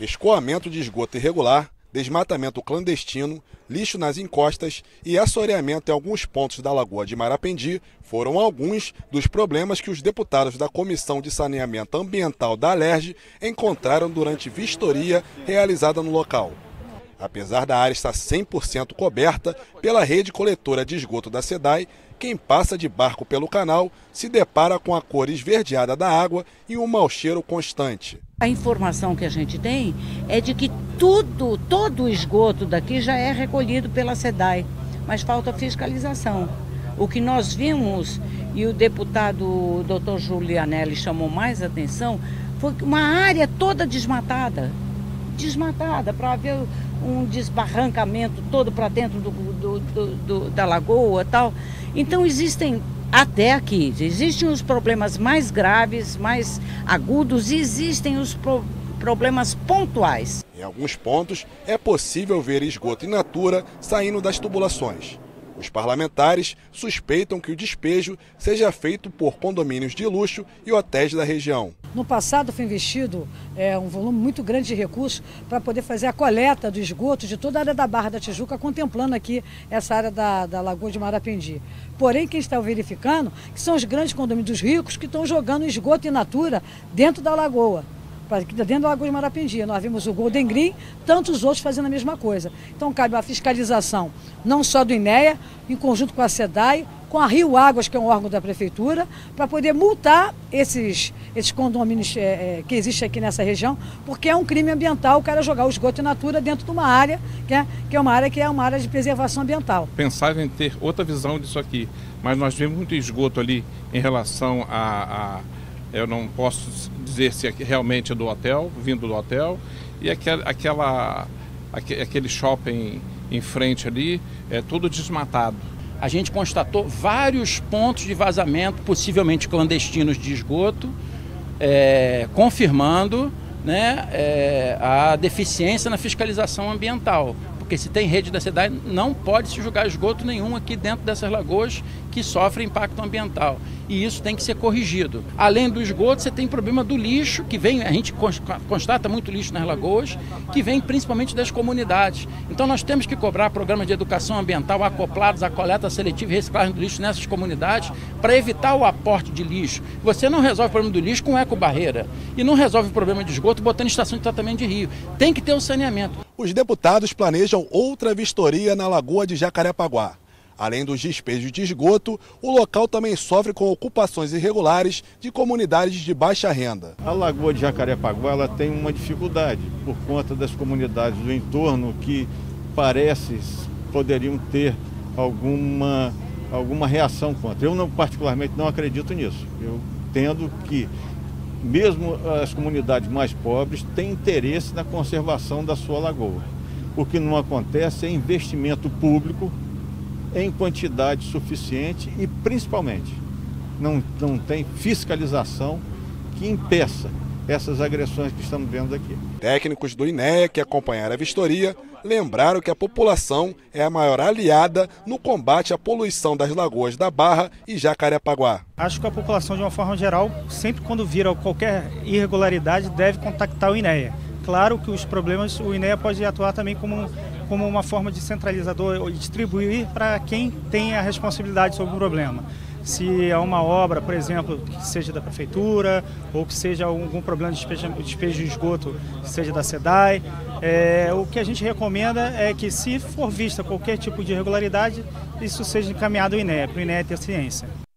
Escoamento de esgoto irregular, desmatamento clandestino, lixo nas encostas e assoreamento em alguns pontos da Lagoa de Marapendi foram alguns dos problemas que os deputados da Comissão de Saneamento Ambiental da Alerj encontraram durante vistoria realizada no local. Apesar da área estar 100% coberta pela rede coletora de esgoto da SEDAI, quem passa de barco pelo canal se depara com a cor esverdeada da água e um mau cheiro constante. A informação que a gente tem é de que todo o esgoto daqui já é recolhido pela SEDAI, mas falta fiscalização. O que nós vimos, e o deputado Dr. Julianelli chamou mais atenção, foi uma área toda desmatada para haver um desbarrancamento todo para dentro da lagoa e tal. Então até aqui, existem os problemas mais graves, mais agudos e existem os problemas pontuais. Em alguns pontos é possível ver esgoto in natura saindo das tubulações. Os parlamentares suspeitam que o despejo seja feito por condomínios de luxo e hotéis da região. No passado foi investido um volume muito grande de recursos para poder fazer a coleta do esgoto de toda a área da Barra da Tijuca, contemplando aqui essa área da Lagoa de Marapendi. Porém, quem está verificando que são os grandes condomínios ricos que estão jogando esgoto in natura dentro da lagoa. Dentro da Lagoa de Marapendi, nós vimos o Golden Green, tantos outros fazendo a mesma coisa. Então cabe uma fiscalização, não só do INEA, em conjunto com a SEDAI, com a Rio Águas, que é um órgão da Prefeitura, para poder multar esses condomínios que existem aqui nessa região, porque é um crime ambiental o cara jogar o esgoto in natura dentro de uma área que é uma área de preservação ambiental. Pensava em ter outra visão disso aqui, mas nós vemos muito esgoto ali em relação eu não posso dizer se realmente é do hotel, vindo do hotel, e aquele shopping em frente ali, é tudo desmatado. A gente constatou vários pontos de vazamento, possivelmente clandestinos de esgoto, confirmando, né, a deficiência na fiscalização ambiental. Porque se tem rede da SEDAI, não pode se jogar esgoto nenhum aqui dentro dessas lagoas que sofrem impacto ambiental. E isso tem que ser corrigido. Além do esgoto, você tem problema do lixo, que vem, a gente constata muito lixo nas lagoas, que vem principalmente das comunidades. Então nós temos que cobrar programas de educação ambiental acoplados à coleta seletiva e reciclagem do lixo nessas comunidades para evitar o aporte de lixo. Você não resolve o problema do lixo com ecobarreira e não resolve o problema de esgoto botando estação de tratamento de rio. Tem que ter o saneamento. Os deputados planejam outra vistoria na Lagoa de Jacarepaguá. Além dos despejos de esgoto, o local também sofre com ocupações irregulares de comunidades de baixa renda. A Lagoa de Jacarepaguá ela tem uma dificuldade por conta das comunidades do entorno que poderiam ter alguma reação contra. Eu particularmente não acredito nisso. Eu entendo que mesmo as comunidades mais pobres têm interesse na conservação da sua lagoa. O que não acontece é investimento público em quantidade suficiente e, principalmente, não tem fiscalização que impeça essas agressões que estamos vendo aqui. Técnicos do INEA que acompanharam a vistoria lembraram que a população é a maior aliada no combate à poluição das lagoas da Barra e Jacarepaguá. Acho que a população, de uma forma geral, sempre quando vira qualquer irregularidade, deve contactar o INEA. Claro que os problemas, o INEA pode atuar também como uma forma de centralizador ou distribuir para quem tem a responsabilidade sobre o problema. Se há uma obra, por exemplo, que seja da Prefeitura ou que seja algum problema de despejo de esgoto, que seja da SEDAI, o que a gente recomenda é que, se for vista qualquer tipo de irregularidade, isso seja encaminhado ao INEA, para o INEA ter ciência.